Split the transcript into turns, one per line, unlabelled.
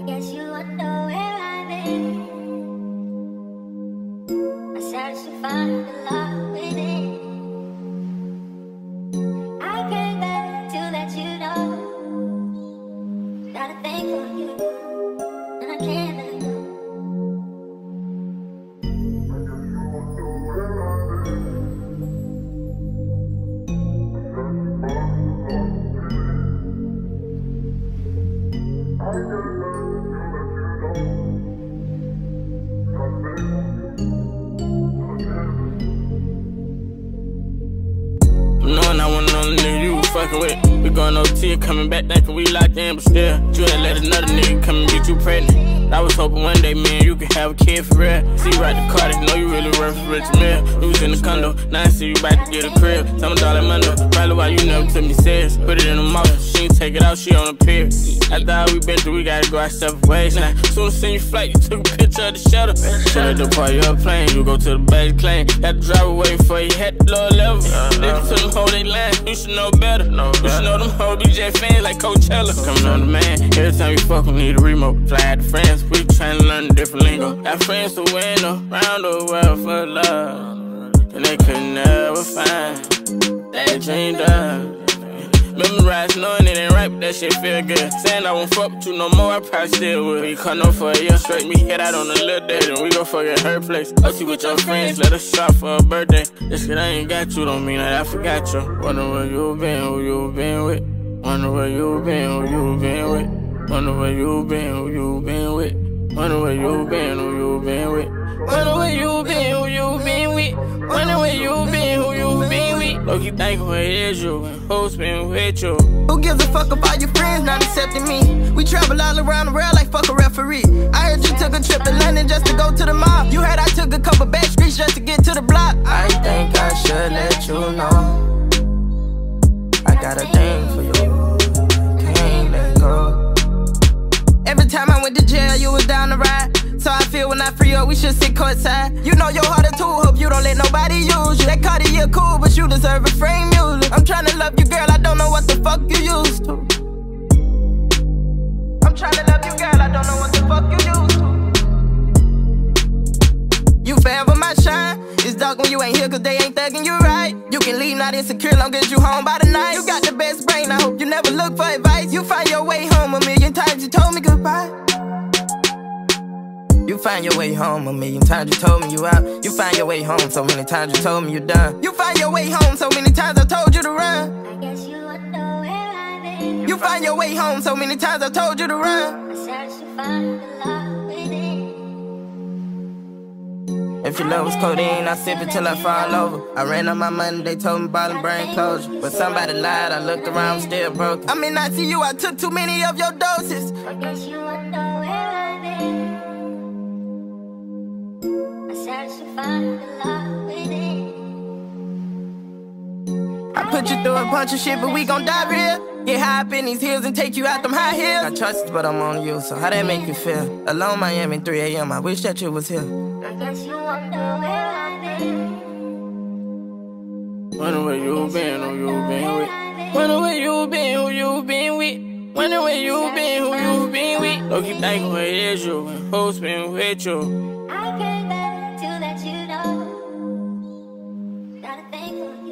guess you wonder where I've been. I searched to find the love within. I came back to let you know. Got a thing for you, and I can't let go.
Knowing I want no nigga you was fucking with. We going OT, coming back thinking we locked in, but still, you ain't let another nigga come and get you pregnant. I was hoping one day, man, you could have a kid for real. See you right the car, they know you really worth a rich meal. We was in the condo, now I see you about to get a crib. Tell me dollar Mondo, probably why you never took me serious. Put it in the mouth, she ain't take it out, she on a pier. After all we been through, we gotta go our separate ways now. Soon as seen you flight, you took a picture of the shutter. Shut the part of your plane, you go to the base claim. Had to drive away before you had the lower level. Listen to them hold they line, you should know better. You should know them hold DJ fans like Coachella. Coming on the man, every time we fuck, we need a remote. Fly out to France, we tryna learn a different lingo. Got friends who win around the world for love, and they could never find that dreamed of. Memorize knowing it ain't right, but that shit feel good. Saying I won't fuck with you no more, I probably still would. We cut no for a year straight, me hit out on a little day, then we go fuck at her place. Go see with your friends, let us shop for a birthday. This shit I ain't got you, don't mean that I forgot you. Wonder where you been, who you been with. Wonder where you been, who you been with. Wonder where you been, who you been with. Wonder where you been, who you been with. Wonder where you been, who you been with. Wonder where you been, who you been with. Look, you think who it is you and who's been with you.
Who gives a fuck about your friends not accepting me? We travel all around the world like fuck a referee. I heard you took a trip to London just to go to the mall. You heard I took a couple back streets just to get to the block. I think I should let you know I got a thing for you, can't let go. Every time I went to jail, you was down the ride. So I feel when I free up, we should sit courtside. You know your heart is too, hope you don't let nobody use you. That Cartier cool, but you deserve a frame music. I'm tryna love you, girl, I don't know what the fuck you used to. I'm tryna love you, girl, I don't know what the fuck you used to. You forever my shine. It's dark when you ain't here, cause they ain't thugging you right. You can leave not insecure, long as you home by the night. You got the best brain, I hope you never look for advice. You find your way home a million times, you told me goodbye. You find your way home a million times, you told me you out. You find your way home so many times, you told me you done. You find your way home so many times, I told you to run.
I guess you wonder where I've been.
You find your way home so many times, I told you to run.
I searched to find the love within.
If your love was codeine, I sip it till I fall over. I ran on my money, they told me bottom brain closure. But somebody lied, I looked around, still broken. I mean, I see you, I took too many of your doses.
I guess you wonder where I've been. I searched to find the love within.
I put you through a bunch of shit, but we gon' die real. Get high up in these hills and take you out them high heels. I trust you, but I'm on you, so how that make you feel? Alone Miami, 3 a.m., I wish that you was here.
I guess you wonder where I've been.
Wonder where you been, who you been with. Wonder where you been, who you been with. Wonder where you been, who you been with. Look, you think who it is you and who's been with you.
I came back to let you know. Got a thing for you.